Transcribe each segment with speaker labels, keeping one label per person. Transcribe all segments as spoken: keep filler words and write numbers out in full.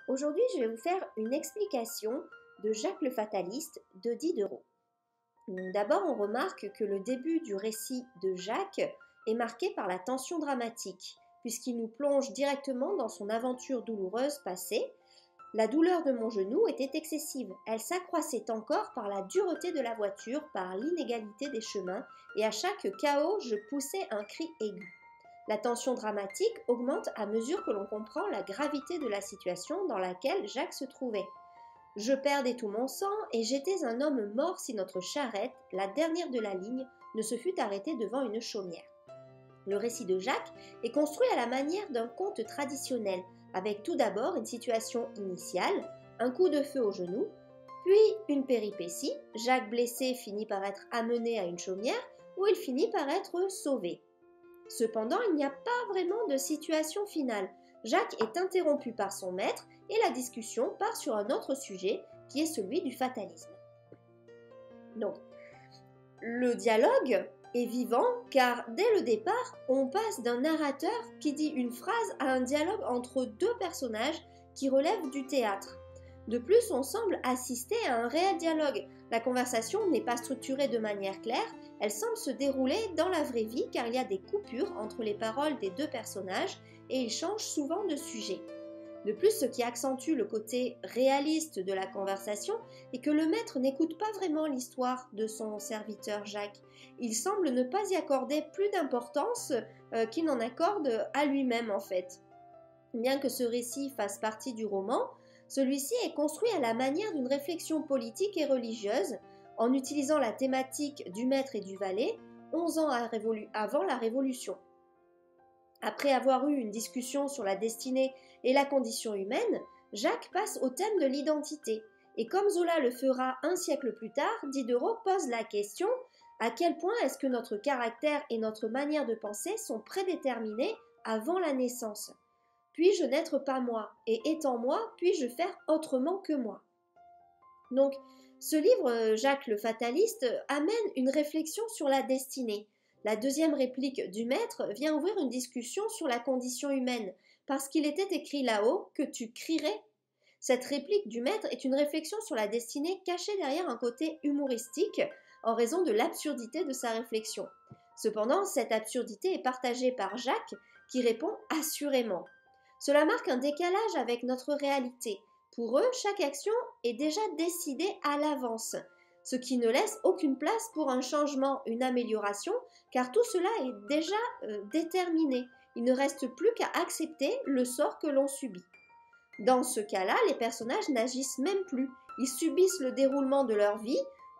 Speaker 1: Aujourd'hui, je vais vous faire une explication de Jacques le Fataliste de Diderot. D'abord, on remarque que le début du récit de Jacques est marqué par la tension dramatique, puisqu'il nous plonge directement dans son aventure douloureuse passée. La douleur de mon genou était excessive. Elle s'accroissait encore par la dureté de la voiture, par l'inégalité des chemins, et à chaque chaos, je poussais un cri aigu. La tension dramatique augmente à mesure que l'on comprend la gravité de la situation dans laquelle Jacques se trouvait. Je perdais tout mon sang et j'étais un homme mort si notre charrette, la dernière de la ligne, ne se fût arrêtée devant une chaumière. Le récit de Jacques est construit à la manière d'un conte traditionnel, avec tout d'abord une situation initiale, un coup de feu au genou, puis une péripétie. Jacques blessé finit par être amené à une chaumière où il finit par être sauvé. Cependant, il n'y a pas vraiment de situation finale. Jacques est interrompu par son maître et la discussion part sur un autre sujet qui est celui du fatalisme. Donc, le dialogue est vivant car dès le départ, on passe d'un narrateur qui dit une phrase à un dialogue entre deux personnages qui relèvent du théâtre. De plus, on semble assister à un réel dialogue. La conversation n'est pas structurée de manière claire, elle semble se dérouler dans la vraie vie car il y a des coupures entre les paroles des deux personnages et ils changent souvent de sujet. De plus, ce qui accentue le côté réaliste de la conversation est que le maître n'écoute pas vraiment l'histoire de son serviteur Jacques. Il semble ne pas y accorder plus d'importance euh, qu'il n'en accorde à lui-même en fait. Bien que ce récit fasse partie du roman, celui-ci est construit à la manière d'une réflexion politique et religieuse, en utilisant la thématique du maître et du valet, onze ans avant la Révolution. Après avoir eu une discussion sur la destinée et la condition humaine, Jacques passe au thème de l'identité. Et comme Zola le fera un siècle plus tard, Diderot pose la question « À quel point est-ce que notre caractère et notre manière de penser sont prédéterminés avant la naissance ? Puis-je n'être pas moi, et étant moi, puis-je faire autrement que moi ?» Donc, ce livre, Jacques le Fataliste, amène une réflexion sur la destinée. La deuxième réplique du maître vient ouvrir une discussion sur la condition humaine, parce qu'il était écrit là-haut que tu crierais. Cette réplique du maître est une réflexion sur la destinée cachée derrière un côté humoristique en raison de l'absurdité de sa réflexion. Cependant, cette absurdité est partagée par Jacques qui répond assurément. Cela marque un décalage avec notre réalité. Pour eux, chaque action est déjà décidée à l'avance, ce qui ne laisse aucune place pour un changement, une amélioration, car tout cela est déjà euh, déterminé. Il ne reste plus qu'à accepter le sort que l'on subit. Dans ce cas-là, les personnages n'agissent même plus. Ils subissent le déroulement de leur vie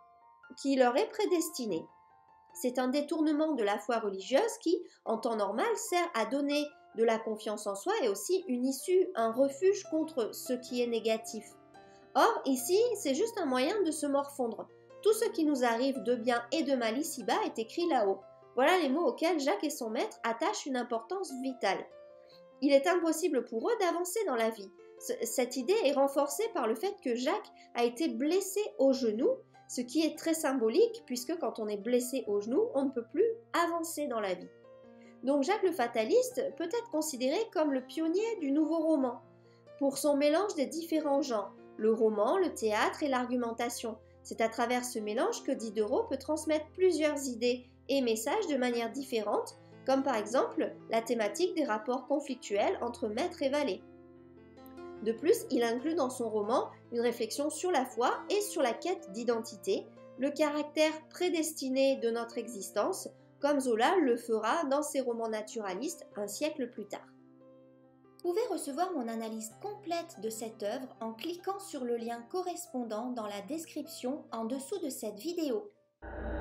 Speaker 1: qui leur est prédestiné. C'est un détournement de la foi religieuse qui, en temps normal, sert à donner de la confiance en soi et aussi une issue, un refuge contre ce qui est négatif. Or, ici, c'est juste un moyen de se morfondre. Tout ce qui nous arrive de bien et de mal ici-bas est écrit là-haut. Voilà les mots auxquels Jacques et son maître attachent une importance vitale. Il est impossible pour eux d'avancer dans la vie. Cette idée est renforcée par le fait que Jacques a été blessé au genou, ce qui est très symbolique puisque quand on est blessé au genou, on ne peut plus avancer dans la vie. Donc Jacques le Fataliste peut être considéré comme le pionnier du nouveau roman, pour son mélange des différents genres, le roman, le théâtre et l'argumentation. C'est à travers ce mélange que Diderot peut transmettre plusieurs idées et messages de manière différente, comme par exemple la thématique des rapports conflictuels entre maître et valet. De plus, il inclut dans son roman une réflexion sur la foi et sur la quête d'identité, le caractère prédestiné de notre existence, comme Zola le fera dans ses romans naturalistes un siècle plus tard.
Speaker 2: Vous pouvez recevoir mon analyse complète de cette œuvre en cliquant sur le lien correspondant dans la description en dessous de cette vidéo.